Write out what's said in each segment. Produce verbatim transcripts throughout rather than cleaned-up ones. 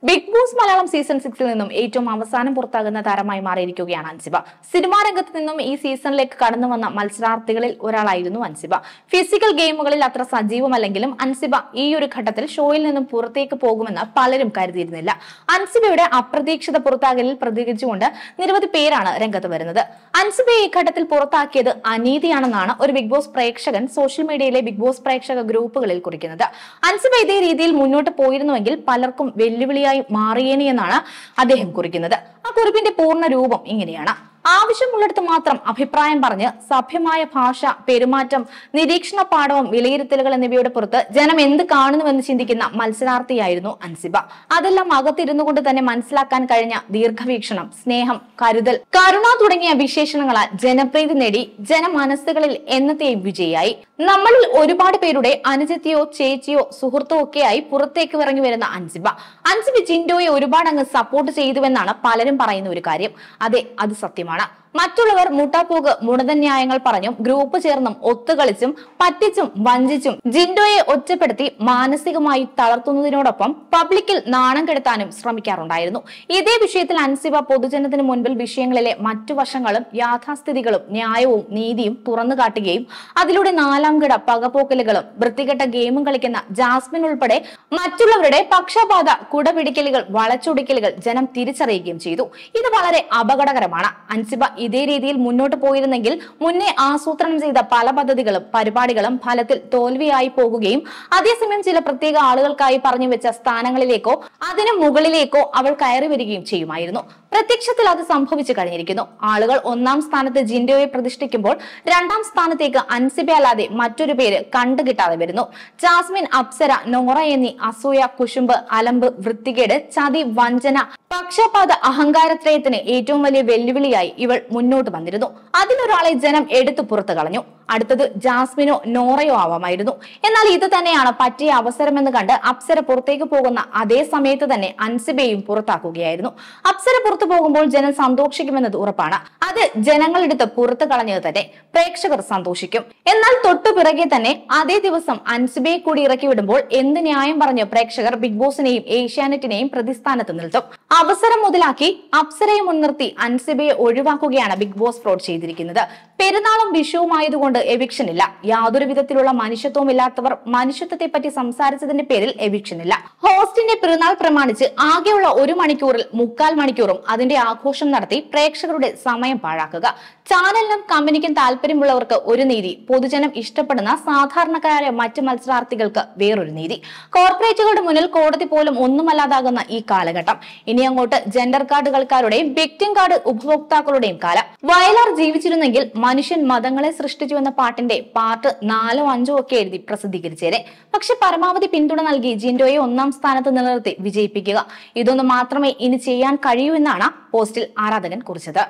Big boss Malayalam season സിക്സിൽ നിന്നും ഏറ്റവും അവസാനം പുറത്താകുന്ന താരമായി മാറിയിരിക്കുകയാണ് അൻസിബ. സിനിമാ രംഗത്ത് നിന്നും ഈ സീസണിലേക്ക് കടന്നു വന്ന മത്സരാർത്ഥികളിൽ ഒരാളായിരുന്നു അൻസിബ. ഫിസിക്കൽ ഗെയിമുകളിൽ അത്ര സജീവമല്ലെങ്കിലും അൻസിബ ഈ ഒരു ഘട്ടത്തിൽ ഷോയിൽ നിന്നും പുറത്തേക്ക് പോകുമെന്ന് പലരും കരുതിയിരുന്നില്ല. അൻസിബയുടെ അപ്രതീക്ഷിത പുറത്താകലിൽ പ്രതികരിച്ചുകൊണ്ട് നിരവധി പേരാണ് രംഗത്ത് വരുന്നത്. അൻസിബയെ ഈ ഘട്ടത്തിൽ പുറത്താക്കിയത് അനീതിയാണെന്നാണ് ഒരു ബിഗ് ബോസ് പ്രേക്ഷകൻ സോഷ്യൽ മീഡിയയിലെ ബിഗ് ബോസ് പ്രേക്ഷക ഗ്രൂപ്പുകളിൽ കുറിക്കുന്നത്. അൻസിബ ഇതേ രീതിയിൽ മുന്നോട്ട് പോയിരുന്നുവെങ്കിൽ പലർക്കും വെല്ലുവിളിയായി മാറിയേനെ എന്നാണ് അദ്ദേഹം കുറിക്കുന്നത്. ആ കുറിപ്പിന്റെ പൂർണ്ണ രൂപം ഇങ്ങനെയാണ്: ആവശ്യമുള്ളിടത്ത് മാത്രം അഭിപ്രായം പറഞ്ഞ് സഭ്യമായ ഭാഷ, പെരുമാറ്റം, നിരീക്ഷണ പാഠവും വിലയിരുത്തലുകൾ എന്നിവയുടെ പുറത്ത് ജനം എന്ത് കാണുന്നുവെന്ന് ചിന്തിക്കുന്ന മത്സരാർത്ഥിയായിരുന്നു അൻസിബ. അതെല്ലാം അകത്തിരുന്നു കൊണ്ട് തന്നെ മനസ്സിലാക്കാൻ കഴിഞ്ഞ ദീർഘവീക്ഷണം, സ്നേഹം, കരുതൽ, കരുണ തുടങ്ങിയ വിശേഷണങ്ങളാൽ ജനപ്രീതി നേടി ജനമനസ്സുകളിൽ എന്നത്തെയും വിജയിയായി. നമ്മളിൽ ഒരുപാട് പേരുടെ അനുജത്തിയോ ചേച്ചിയോ സുഹൃത്തോ ഒക്കെയായി പുറത്തേക്ക് ഇറങ്ങി വരുന്ന അൻസിബ അൻസിബ ജിൻഡോയെ ഒരുപാട് അങ്ങ് സപ്പോർട്ട് ചെയ്തുവെന്നാണ് പലരും പറയുന്ന ഒരു കാര്യം. അതെ, അത് സത്യമാണ്. മറ്റുള്ളവർ മുട്ടാപ്പോക്ക് മുടന്തൻ ന്യായങ്ങൾ പറഞ്ഞും ഗ്രൂപ്പ് ചേർന്നും ഒത്തുകളിച്ചും പറ്റിച്ചും വഞ്ചിച്ചും ജിൻഡോയെ ഒറ്റപ്പെടുത്തി മാനസികമായി തളർത്തുന്നതിനോടൊപ്പം പബ്ലിക്കിൽ നാണം കെടുത്താനും ശ്രമിക്കാറുണ്ടായിരുന്നു. ഇതേ വിഷയത്തിൽ അൻസിബ പൊതുജനത്തിന് മുൻപിൽ വിഷയങ്ങളിലെ മറ്റു വശങ്ങളും യാഥാസ്ഥിതികളും ന്യായവും നീതിയും തുറന്നു കാട്ടുകയും അതിലൂടെ നാലാം കിട പകപോക്കലുകളും വൃത്തികെട്ട ഗെയിമും കളിക്കുന്ന ജാസ്മിൻ ഉൾപ്പെടെ മറ്റുള്ളവരുടെ പക്ഷപാത കുടപിടിക്കലുകൾ, വളച്ചൊടിക്കലുകൾ ജനം തിരിച്ചറിയുകയും ചെയ്തു. ഇത് വളരെ അപകടകരമാണ്. അൻസിബ ഇതേ രീതിയിൽ മുന്നോട്ട് പോയിരുന്നെങ്കിൽ മുന്നേ ആസൂത്രണം ചെയ്ത പല പദ്ധതികളും പരിപാടികളും ഫലത്തിൽ തോൽവിയായി പോകുകയും അതേസമയം ചില പ്രത്യേക ആളുകൾക്കായി പറഞ്ഞു വെച്ച സ്ഥാനങ്ങളിലേക്കോ അതിനു മുകളിലേക്കോ അവൾ കയറി വരികയും ചെയ്യുമായിരുന്നു. പ്രത്യക്ഷത്തിൽ അത് സംഭവിച്ചു കഴിഞ്ഞിരിക്കുന്നു. ആളുകൾ ഒന്നാം സ്ഥാനത്ത് ജിൻഡോയെ പ്രതിഷ്ഠിക്കുമ്പോൾ രണ്ടാം സ്ഥാനത്തേക്ക് അൻസിബ അല്ലാതെ മറ്റൊരു പേര് കണ്ടുകിട്ടാതെ വരുന്നു. ജാസ്മിൻ, അപ്സര, നോറ എന്നീ അസൂയ, കുശുമ്പ്, അലമ്പ്, വൃത്തികേട്, ചതി, വഞ്ചന, പക്ഷപാത, അഹങ്കാരത്രയത്തിന് ഏറ്റവും വലിയ വെല്ലുവിളിയായി ഇവൾ മുന്നോട്ട് വന്നിരുന്നു. അതിലൊരാളെ ജനം എടുത്തു പുറത്തു കളഞ്ഞു. അടുത്തത് ജാസ്മിനോ നോറയോ ആവാമായിരുന്നു. എന്നാൽ ഇത് തന്നെയാണ് പറ്റിയ അവസരമെന്ന് കണ്ട് അപ്സര പുറത്തേക്ക് പോകുന്ന അതേ സമയത്ത് തന്നെ അൻസിബയും പുറത്താക്കുകയായിരുന്നു. അപ്സര പുറത്തു പോകുമ്പോൾ ജനം സന്തോഷിക്കുമെന്നത് ഉറപ്പാണ്. അത് ജനങ്ങളെടുത്ത് പുറത്തു കളഞ്ഞത് തന്നെ പ്രേക്ഷകർ സന്തോഷിക്കും. എന്നാൽ തൊട്ടു പിറകെ തന്നെ അതേ ദിവസം അൻസിബയെ കൂടി ഇറക്കി വിടുമ്പോൾ എന്ത് ന്യായം പറഞ്ഞ് പ്രേക്ഷകർ ബിഗ് ബോസിനെയും ഏഷ്യാനെറ്റിനെയും പ്രതിസ്ഥാനത്ത് നിർത്തും. അവസരം മുതലാക്കി അപ്സരയെ മുൻനിർത്തി അൻസിബയെ ഒഴിവാക്കുകയാണ് ബിഗ് ബോസ് ഫ്രോഡ് ചെയ്തിരിക്കുന്നത്. പെരുന്നാളും വിഷുവുമായതുകൊണ്ട് എവിക്ഷൻ ഇല്ല. യാതൊരു വിധത്തിലുള്ള മനുഷ്യത്വവും ഇല്ലാത്തവർ മനുഷ്യത്വത്തെ പറ്റി സംസാരിച്ചതിന്റെ പേരിൽ എവിക്ഷൻ ഇല്ല. ഹോസ്റ്റിന്റെ പെരുന്നാൾ പ്രമാണിച്ച് ആകെയുള്ള ഒരു മണിക്കൂറിൽ മുക്കാൽ മണിക്കൂറും അതിന്റെ ആഘോഷം നടത്തി പ്രേക്ഷകരുടെ സമയം പാഴാക്കുക. ചാനലിനും കമ്പനിക്കും താല്പര്യമുള്ളവർക്ക് ഒരു നീതി, പൊതുജനം ഇഷ്ടപ്പെടുന്ന സാധാരണക്കാരായ മറ്റ് മത്സരാർത്ഥികൾക്ക് വേറൊരു നീതി. കോർപ്പറേറ്റുകളുടെ മുന്നിൽ കോടതി പോലും ഒന്നുമല്ലാതാകുന്ന ഈ കാലഘട്ടം ഇനി അങ്ങോട്ട് ജെൻഡർ കാർഡ് കളിക്കാരുടെയും വിക്ടിം കാർഡ് ഉപഭോക്താക്കളുടെയും കാലം. വയലാർ ജീവിച്ചിരുന്നെങ്കിൽ മനുഷ്യൻ മതങ്ങളെ സൃഷ്ടിച്ചു എന്ന പാട്ടിന്റെ പാർട്ട് നാലോ അഞ്ചോ ഒക്കെ എഴുതി പ്രസിദ്ധീകരിച്ചേരെ. പക്ഷെ പരമാവധി പിന്തുണ നൽകി ജിൻഡോയെ ഒന്നാം സ്ഥാനത്ത് നിലനിർത്തി വിജയിപ്പിക്കുക, ഇതൊന്നും മാത്രമേ ഇനി ചെയ്യാൻ കഴിയൂ എന്നാണ് പോസ്റ്റിൽ ആരാധകൻ കുറിച്ചത്.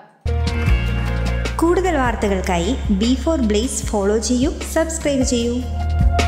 കൂടുതൽ വാർത്തകൾക്കായി ബി ഫോർ ബ്ലേസ് ഫോളോ ചെയ്യൂ, സബ്സ്ക്രൈബ് ചെയ്യൂ.